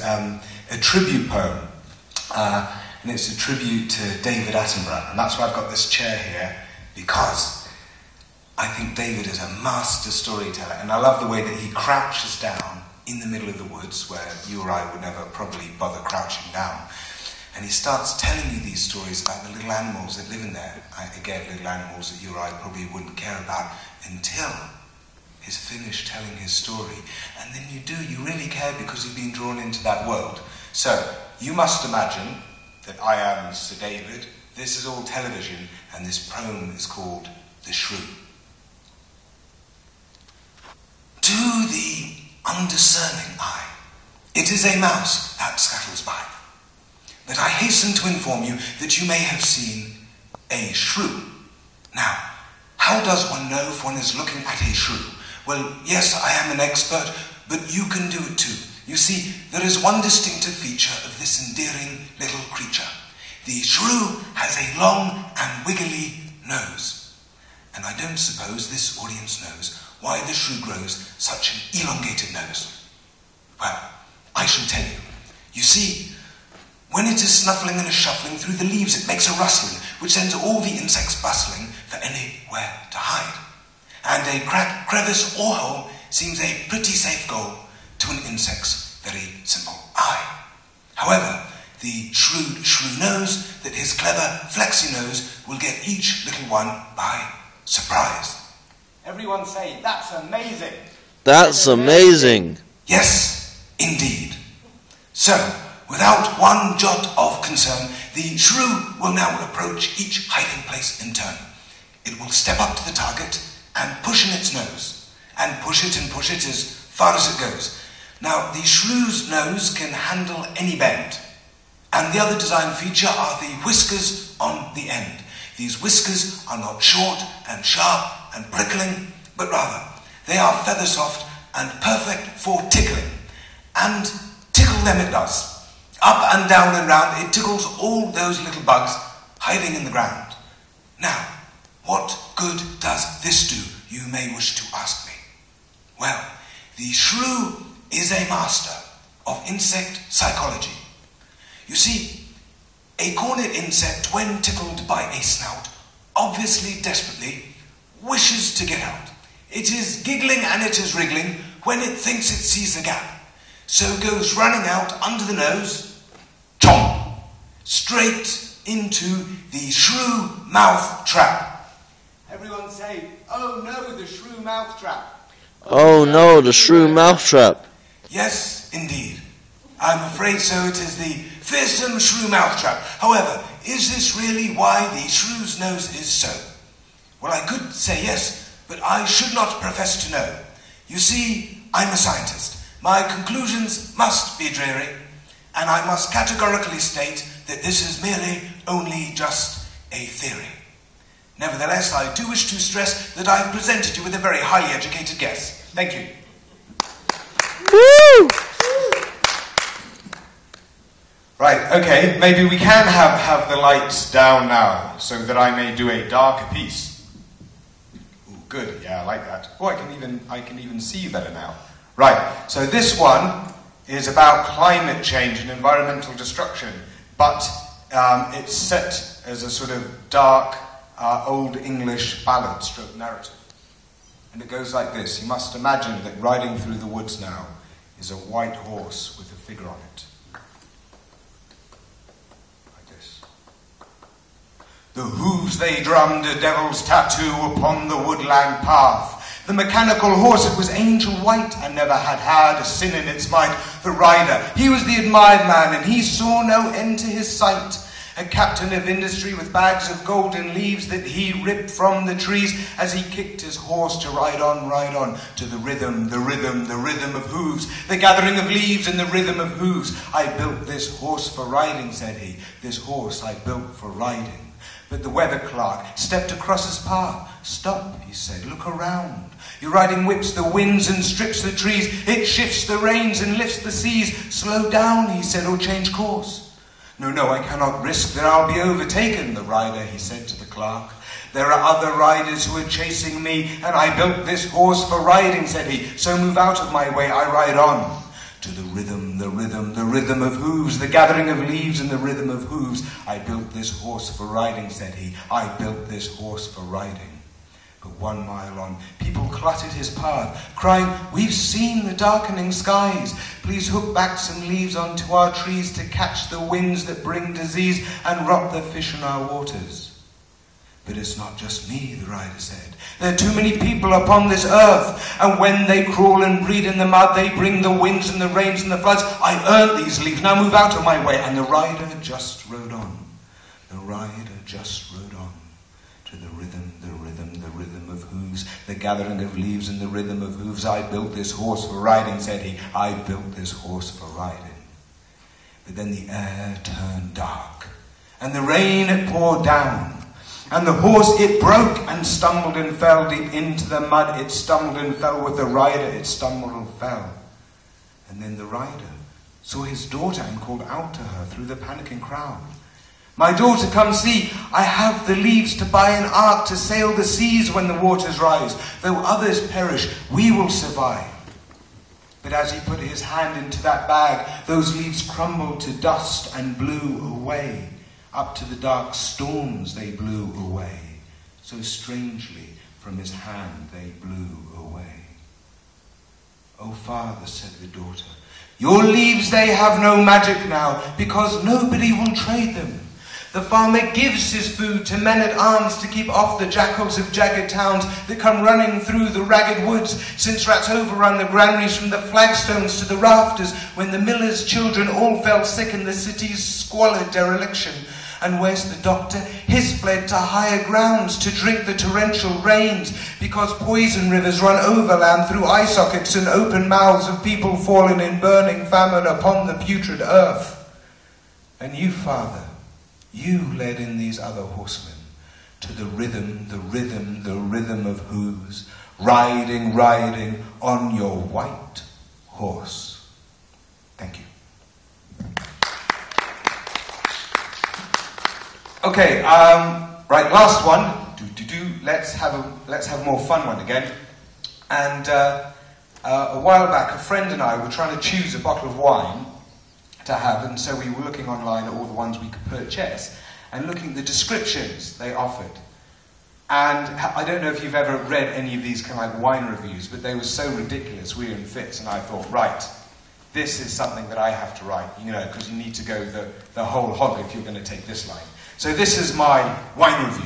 a tribute poem, and it's a tribute to David Attenborough, and that's why I've got this chair here, because I think David is a master storyteller, and I love the way that he crouches down in the middle of the woods, where you or I would never probably bother crouching down, and he starts telling you these stories about the little animals that live in there. Again, little animals that you or I probably wouldn't care about until he's finished telling his story. And then you really care because you've been drawn into that world. So, you must imagine that I am Sir David, this is all television, and this poem is called The Shrew. To the undiscerning eye, it is a mouse that scuttles by. But I hasten to inform you that you may have seen a shrew. Now, how does one know if one is looking at a shrew? Well, yes, I am an expert, but you can do it too. You see, there is one distinctive feature of this endearing little creature. The shrew has a long and wiggly nose. And I don't suppose this audience knows why the shrew grows such an elongated nose. Well, I shall tell you. You see, when it is snuffling and shuffling through the leaves, it makes a rustling, which sends all the insects bustling for anywhere to hide. And a crack, crevice, or hole seems a pretty safe goal to an insect's very simple eye. However, the shrewd shrew knows that his clever, flexy nose will get each little one by surprise. Everyone say, that's amazing. That's amazing. Yes, indeed. So, without one jot of concern, the shrew will now approach each hiding place in turn. It will step up to the target and push in its nose, and push it as far as it goes. Now, the shrew's nose can handle any bend, and the other design feature are the whiskers on the end. These whiskers are not short and sharp and prickling, but rather they are feather soft and perfect for tickling. And tickle them it does. Up and down and round, it tickles all those little bugs hiding in the ground. Now, what good does this do, you may wish to ask me? Well, the shrew is a master of insect psychology. You see, a cornet insect, when tickled by a snout, obviously desperately wishes to get out. It is giggling and it is wriggling when it thinks it sees the gap. So goes running out under the nose, chomp, straight into the shrew mouth trap. Everyone say, oh no, the shrew mouth trap. Oh no, the shrew mouth trap. Yes, indeed. I'm afraid so. It is the fearsome shrew mouth trap. However, is this really why the shrew's nose is so? Well, I could say yes, but I should not profess to know. You see, I'm a scientist. My conclusions must be dreary, and I must categorically state that this is merely only just a theory. Nevertheless, I do wish to stress that I've presented you with a very highly educated guess. Thank you. Woo! Right, okay, maybe we can have the lights down now, so that I may do a darker piece. Ooh, good, yeah, I like that. Oh, I can even see better now. Right, so this one is about climate change and environmental destruction, but it's set as a sort of dark, old English ballad stroke narrative. And it goes like this. You must imagine that riding through the woods now is a white horse with a figure on it. Like this. The hooves they drummed a devil's tattoo upon the woodland path. The mechanical horse, it was angel white, and never had a sin in its might. The rider, he was the admired man, and he saw no end to his sight. A captain of industry with bags of golden leaves that he ripped from the trees as he kicked his horse to ride on, to the rhythm of hooves, the gathering of leaves and the rhythm of hooves. I built this horse for riding, said he, this horse I built for riding. But the weather clerk stepped across his path. Stop, he said, look around. Your riding whips the winds and strips the trees. It shifts the reins and lifts the seas. Slow down, he said, or change course. No, I cannot risk that I'll be overtaken, the rider, he said to the clerk. There are other riders who are chasing me, and I built this horse for riding, said he. So move out of my way, I ride on. to the rhythm, the rhythm, the rhythm of hooves, the gathering of leaves and the rhythm of hooves. I built this horse for riding, said he. I built this horse for riding. But 1 mile on, people cluttered his path, crying, we've seen the darkening skies. Please hook back some leaves onto our trees to catch the winds that bring disease and rot the fish in our waters. But it's not just me, the rider said. There are too many people upon this earth, and when they crawl and breed in the mud, they bring the winds and the rains and the floods. I earned these leaves, now move out of my way. And the rider just rode on. The rider just rode on to the rhythm, the rhythm, the rhythm of hooves, the gathering of leaves and the rhythm of hooves. I built this horse for riding, said he. I built this horse for riding. But then the air turned dark, and the rain it poured down. And the horse, it broke and stumbled and fell deep into the mud. It stumbled and fell with the rider. It stumbled and fell. And then the rider saw his daughter and called out to her through the panicking crowd. My daughter, come see. I have the leaves to buy an ark to sail the seas when the waters rise. Though others perish, we will survive. But as he put his hand into that bag, those leaves crumbled to dust and blew away. Up to the dark storms they blew away. So strangely from his hand they blew away. Oh, father, said the daughter, your leaves, they have no magic now, because nobody will trade them. The farmer gives his food to men at arms to keep off the jackals of jagged towns that come running through the ragged woods, since rats overrun the granaries from the flagstones to the rafters, when the miller's children all fell sick in the city's squalid dereliction. And where's the doctor? He's fled to higher grounds to drink the torrential rains, because poison rivers run overland through eye sockets and open mouths of people fallen in burning famine upon the putrid earth. And you, father, you led in these other horsemen to the rhythm, the rhythm, the rhythm of hooves, riding, riding on your white horse. Thank you. Okay, right, last one. Let's have a more fun one again. And a while back, a friend and I were trying to choose a bottle of wine to have, and so we were looking online at all the ones we could purchase and looking at the descriptions they offered. And I don't know if you've ever read any of these kind of like wine reviews, but they were so ridiculous, we were in fits, and I thought, right, this is something that I have to write, you know, because you need to go the whole hog if you're going to take this line. So this is my wine review.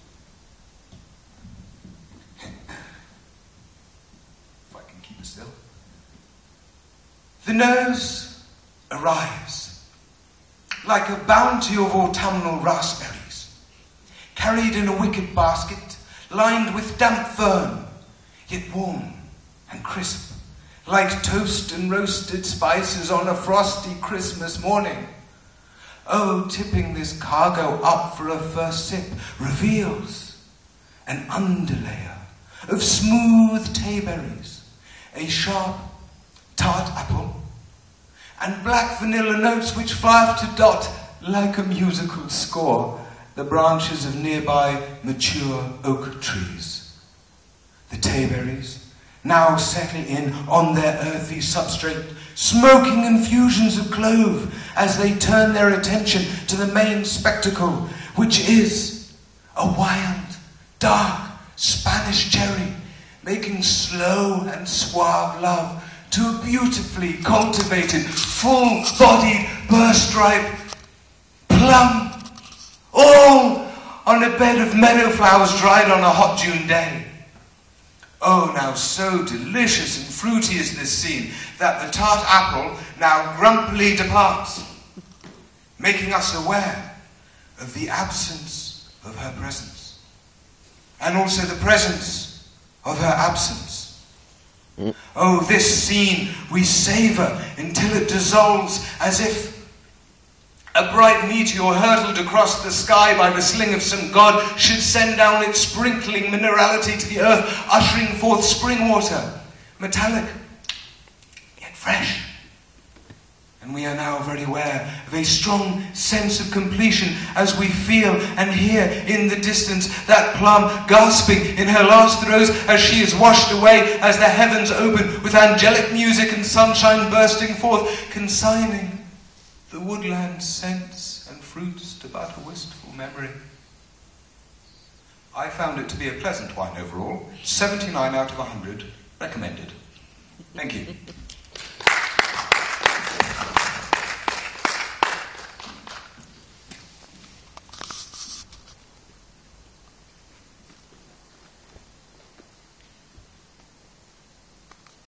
If I can keep it still. The nose arrives like a bounty of autumnal raspberries, carried in a wicker basket, lined with damp fern, yet warm and crisp, like toast and roasted spices on a frosty Christmas morning. Oh, tipping this cargo up for a first sip reveals an underlayer of smooth tayberries, a sharp tart apple, and black vanilla notes which fly off to dot, like a musical score, the branches of nearby mature oak trees. The tayberries now settle in on their earthy substrate, smoking infusions of clove as they turn their attention to the main spectacle, which is a wild, dark Spanish cherry making slow and suave love to a beautifully cultivated, full-bodied, burst-ripe plum, all on a bed of meadow flowers dried on a hot June day. Oh, now so delicious and fruity is this scene that the tart apple now grumpily departs, making us aware of the absence of her presence, and also the presence of her absence. Oh, this scene we savor until it dissolves, as if a bright meteor hurtled across the sky by the sling of some god should send down its sprinkling minerality to the earth, ushering forth spring water, metallic, yet fresh, And we are now very aware of a strong sense of completion as we feel and hear in the distance that Plum gasping in her last throes as she is washed away, as the heavens open with angelic music and sunshine bursting forth, consigning the woodland scents and fruits to but a wistful memory. I found it to be a pleasant wine overall. 79 out of 100. Recommended. Thank you.